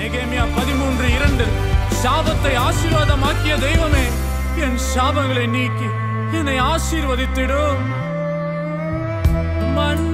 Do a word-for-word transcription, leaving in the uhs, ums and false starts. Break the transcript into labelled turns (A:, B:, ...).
A: நெகேமியா பதிமூன்று இரண்டு சாபத்தை ஆசீர்வாதமாக்கிய தெய்வமே, என் சாபங்களை நீக்கி என்னை ஆசீர்வதித்திடும். மண்